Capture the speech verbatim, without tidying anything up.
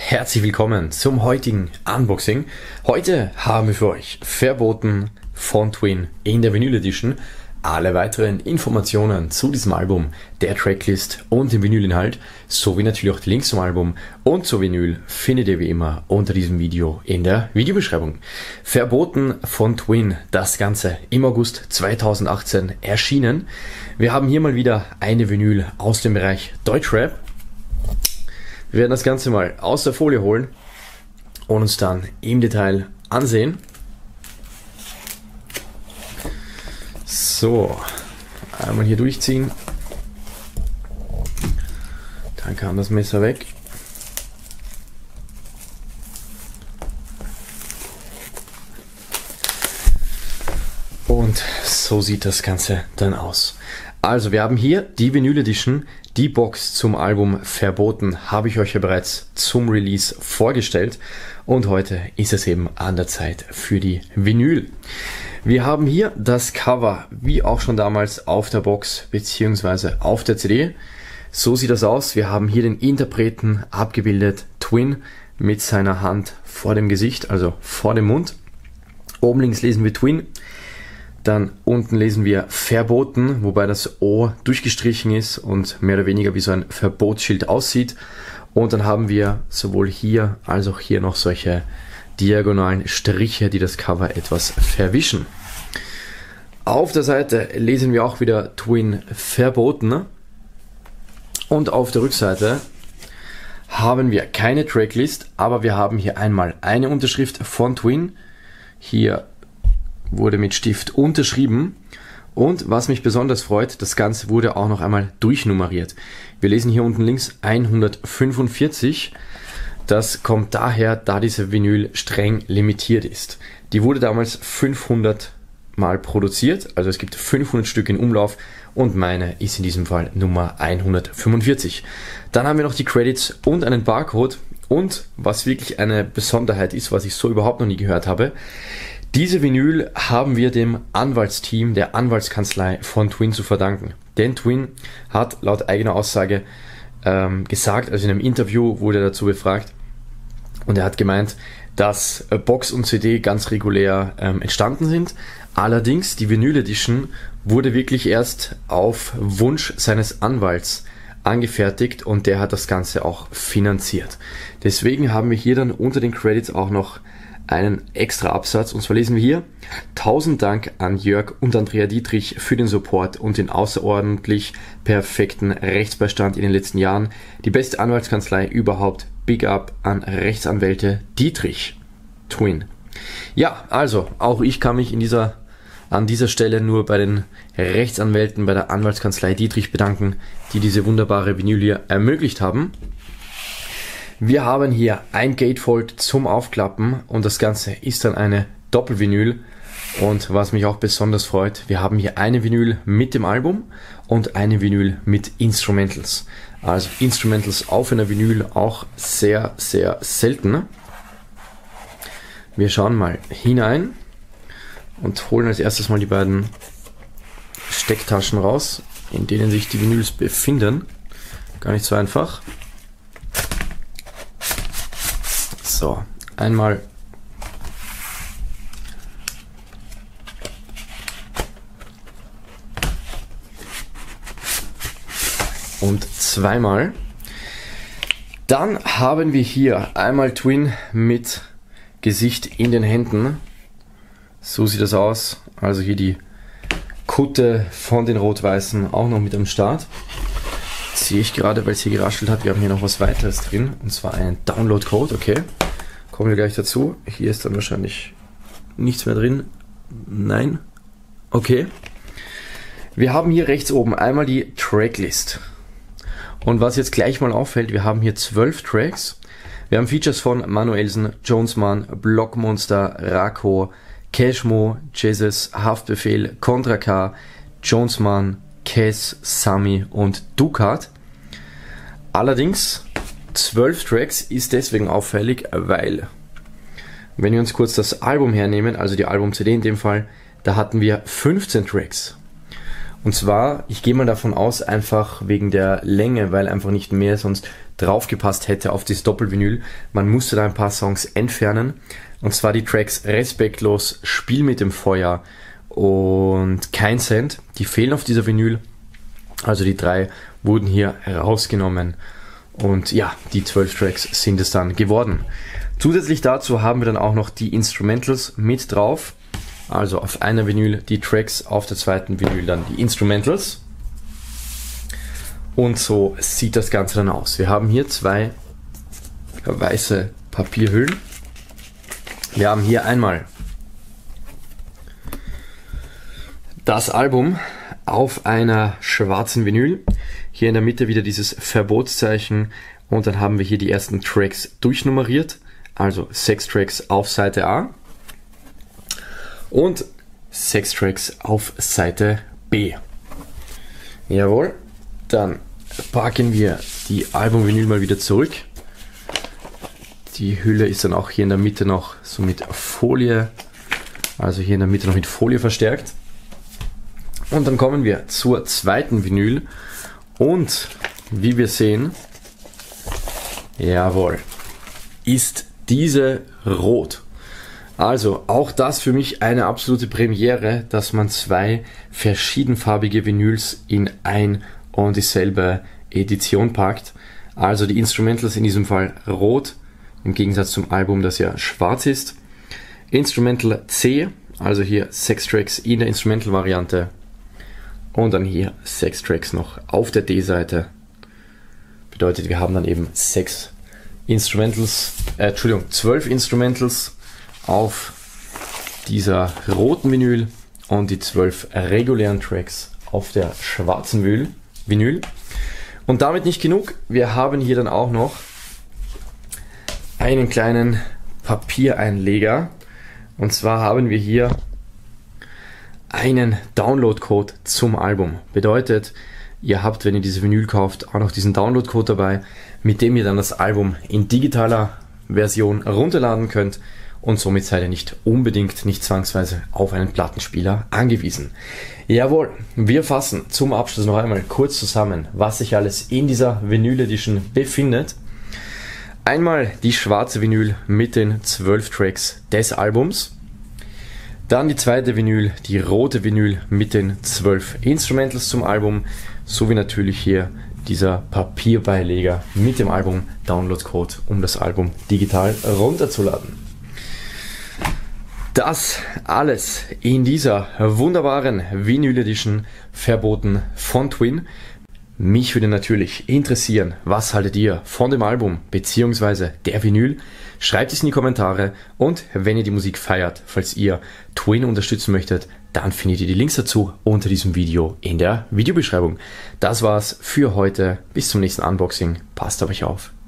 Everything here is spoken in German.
herzlich willkommen zum heutigen Unboxing. Heute haben wir für euch Verboten von Twin in der Vinyl Edition. Alle weiteren Informationen zu diesem Album, der Tracklist und dem Vinylinhalt, sowie natürlich auch die Links zum Album und zur Vinyl findet ihr wie immer unter diesem Video in der Videobeschreibung. Verboten von Twin, das Ganze im August zweitausendachtzehn erschienen. Wir haben hier mal wieder eine Vinyl aus dem Bereich Deutschrap. Wir werden das Ganze mal aus der Folie holen und uns dann im Detail ansehen. So, einmal hier durchziehen. Dann kam das Messer weg. Und so sieht das Ganze dann aus. Also wir haben hier die Vinyl Edition, die Box zum Album Verboten habe ich euch ja bereits zum Release vorgestellt und heute ist es eben an der Zeit für die Vinyl. Wir haben hier das Cover, wie auch schon damals auf der Box bzw. auf der C D. So sieht das aus. Wir haben hier den Interpreten abgebildet, Twin, mit seiner Hand vor dem Gesicht, also vor dem Mund. Oben links lesen wir Twin. Dann unten lesen wir Verboten, wobei das O durchgestrichen ist und mehr oder weniger wie so ein Verbotsschild aussieht. Und dann haben wir sowohl hier als auch hier noch solche diagonalen Striche, die das Cover etwas verwischen. Auf der Seite lesen wir auch wieder Twin Verboten. Und auf der Rückseite haben wir keine Tracklist, aber wir haben hier einmal eine Unterschrift von Twin. Hier wurde mit Stift unterschrieben und was mich besonders freut, das Ganze wurde auch noch einmal durchnummeriert. Wir lesen hier unten links hundertfünfundvierzig. Das kommt daher, da diese Vinyl streng limitiert ist. Die wurde damals fünfhundert Mal produziert, also es gibt fünfhundert Stück in Umlauf und meine ist in diesem Fall Nummer hundertfünfundvierzig. Dann haben wir noch die Credits und einen Barcode und was wirklich eine Besonderheit ist, was ich so überhaupt noch nie gehört habe, diese Vinyl haben wir dem Anwaltsteam der Anwaltskanzlei von Twin zu verdanken. Denn Twin hat laut eigener Aussage ähm, gesagt, also in einem Interview wurde er dazu befragt und er hat gemeint, dass Box und C D ganz regulär ähm, entstanden sind. Allerdings die Vinyl Edition wurde wirklich erst auf Wunsch seines Anwalts angefertigt und der hat das Ganze auch finanziert. Deswegen haben wir hier dann unter den Credits auch noch einen extra Absatz und zwar lesen wir hier: Tausend Dank an Jörg und Andrea Dietrich für den Support und den außerordentlich perfekten Rechtsbeistand in den letzten Jahren. Die beste Anwaltskanzlei überhaupt. Big up an Rechtsanwälte Dietrich. Twin. Ja, also auch ich kann mich in dieser, an dieser Stelle nur bei den Rechtsanwälten bei der Anwaltskanzlei Dietrich bedanken, die diese wunderbare Vinyl hier ermöglicht haben. Wir haben hier ein Gatefold zum Aufklappen und das Ganze ist dann eine Doppelvinyl und was mich auch besonders freut, wir haben hier eine Vinyl mit dem Album und eine Vinyl mit Instrumentals. Also Instrumentals auf einer Vinyl auch sehr, sehr selten. Wir schauen mal hinein und holen als erstes mal die beiden Stecktaschen raus, in denen sich die Vinyls befinden. Gar nicht so einfach. So, einmal und zweimal. Dann haben wir hier einmal Twin mit Gesicht in den Händen. So sieht das aus. Also hier die Kutte von den Rot-Weißen auch noch mit am Start. Sehe ich gerade, weil es hier geraschelt hat. Wir haben hier noch was weiteres drin und zwar einen Download-Code. Okay, kommen wir gleich dazu. Hier ist dann wahrscheinlich nichts mehr drin. Nein. Okay. Wir haben hier rechts oben einmal die Tracklist. Und was jetzt gleich mal auffällt, wir haben hier zwölf Tracks. Wir haben Features von Manuelsen, Jonesman, Blockmonster, Rako, Cashmo, Jesus, Haftbefehl, Contra K, Jonesman, Kes, Sami und Ducat. Allerdings zwölf Tracks ist deswegen auffällig, weil wenn wir uns kurz das Album hernehmen, also die Album-C D in dem Fall, da hatten wir fünfzehn Tracks. Und zwar, ich gehe mal davon aus, einfach wegen der Länge, weil einfach nicht mehr sonst draufgepasst hätte auf das Doppelvinyl. Man musste da ein paar Songs entfernen. Und zwar die Tracks Respektlos, Spiel mit dem Feuer und Kein Cent. Die fehlen auf dieser Vinyl. Also die drei wurden hier rausgenommen. Und ja, die zwölf Tracks sind es dann geworden. Zusätzlich dazu haben wir dann auch noch die Instrumentals mit drauf. Also auf einer Vinyl die Tracks, auf der zweiten Vinyl dann die Instrumentals. Und so sieht das Ganze dann aus. Wir haben hier zwei weiße Papierhüllen. Wir haben hier einmal das Album auf einer schwarzen Vinyl. Hier in der Mitte wieder dieses Verbotszeichen und dann haben wir hier die ersten Tracks durchnummeriert. Also sechs Tracks auf Seite A und sechs Tracks auf Seite B. Jawohl, dann packen wir die Album-Vinyl mal wieder zurück. Die Hülle ist dann auch hier in der Mitte noch so mit Folie, also hier in der Mitte noch mit Folie verstärkt. Und dann kommen wir zur zweiten Vinyl und wie wir sehen, jawohl, ist diese rot. Also auch das für mich eine absolute Premiere, dass man zwei verschiedenfarbige Vinyls in ein und dieselbe Edition packt. Also die Instrumentals in diesem Fall rot, im Gegensatz zum Album, das ja schwarz ist. Instrumental C, also hier sechs Tracks in der Instrumental-Variante. Und dann hier sechs Tracks noch auf der D-Seite. Bedeutet, wir haben dann eben sechs Instrumentals, äh, Entschuldigung, zwölf Instrumentals auf dieser roten Vinyl und die zwölf regulären Tracks auf der schwarzen Vinyl. Und damit nicht genug, wir haben hier dann auch noch einen kleinen Papiereinleger. Und zwar haben wir hier einen Download-Code zum Album. Bedeutet, ihr habt, wenn ihr diese Vinyl kauft, auch noch diesen Download-Code dabei, mit dem ihr dann das Album in digitaler Version runterladen könnt und somit seid ihr nicht unbedingt, nicht zwangsweise auf einen Plattenspieler angewiesen. Jawohl, wir fassen zum Abschluss noch einmal kurz zusammen, was sich alles in dieser Vinyl Edition befindet. Einmal die schwarze Vinyl mit den zwölf Tracks des Albums. Dann die zweite Vinyl, die rote Vinyl mit den zwölf Instrumentals zum Album, sowie natürlich hier dieser Papierbeileger mit dem Album Download-Code, um das Album digital runterzuladen. Das alles in dieser wunderbaren Vinyl Edition Verboten von Twin. Mich würde natürlich interessieren, was haltet ihr von dem Album bzw. der Vinyl? Schreibt es in die Kommentare und wenn ihr die Musik feiert, falls ihr Twin unterstützen möchtet, dann findet ihr die Links dazu unter diesem Video in der Videobeschreibung. Das war's für heute. Bis zum nächsten Unboxing. Passt auf euch auf.